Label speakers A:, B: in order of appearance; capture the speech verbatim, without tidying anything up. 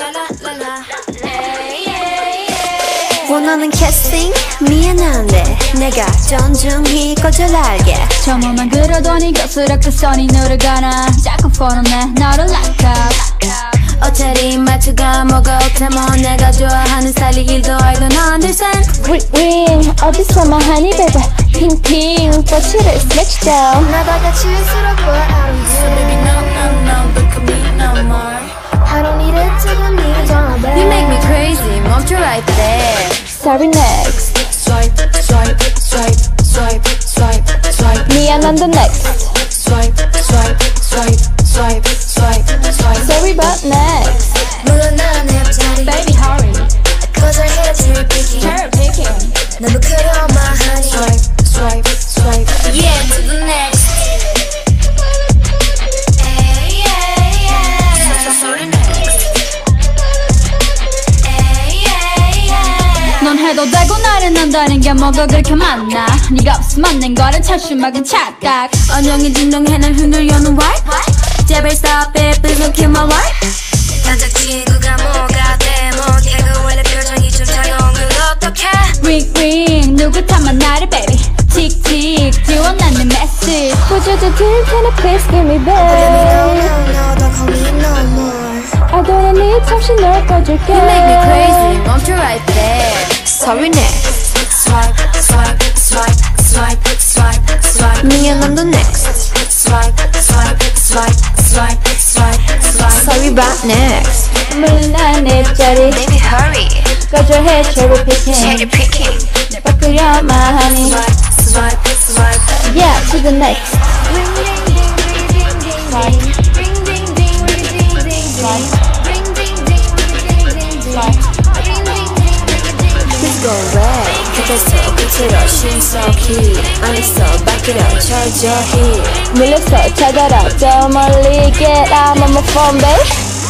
A: 원하는 캐스팅 미안한데 내가 존중히 거절할게
B: 처음만 그러더니 거스럽게 선이 누르거나 자꾸 폰은 너를 like up
A: 어차피 말투가 뭐가 어때뭐 내가 좋아하는 스타일이 일도 I don't understand
B: Ring ring 어디서만 하니 baby 핑핑 꽃을 스매치 down
A: 나다가 칠수록 boy I don't care
C: Baby no no no look at me no more
A: I don't need it 지금 네 전화벨 You make me crazy 멈춰 right there
B: Sorry next
C: Swipe swipe swipe swipe swipe swipe
B: 미안한데 next
C: Swipe swipe swipe swipe swipe swipe
B: Sorry but next
A: 물론 난 내 앞자리
B: Baby hurry
A: 거절해 cherry picking
B: Cherry picking
A: 너무 그려 my honey
C: Swipe swipe swipe
A: Yeah to the next Ay, ay, ay.
C: Sorry next
A: Ay, ay, ay.
B: 넌 해도 되고 나를 난다는 게 뭐가 그렇게 많나 네가 없으면 낸 거는 차슈막은 착각
A: 언영이 진동해 날 흔들려는 wipe 제발 stop it please don't kill my life 단짝 친구가 뭐가 돼 못해도 원래 표정이 좀 차가운 걸 어떡해
B: Ring ring 누구 탓만 나를 baby 틱틱 지원하는 메시지 Would you do this? Can I please give me back
A: no no don't call me no more
B: I don't need 잠시 널 꺼줄게
A: You make me crazy 멈춰 right there Sorry next
C: Swipe swipe swipe swipe swipe swipe
A: 미안한데 next
C: Swipe swipe swipe swipe swipe swipe
A: Sorry about next
B: 물론 난내 자리
A: Baby hurry
B: 꺼져해 cherry picking
A: Cherry picking
B: 내 바꾸려 my honey
C: Swipe swipe swipe
B: Yeah to the next
A: Ring ding ding ring ding ding
B: Swipe
A: Ring ding ding ring ding ding ding
B: Swipe
A: Ring ding ding ring ding ding ding
B: Swipe
A: Ring ding ding ring ding ding Please go away 그래서 끝으로 신속히 안 있어 바뀌려 철저히
B: 물러서 찾아라 저 멀리 Get out of my phone babe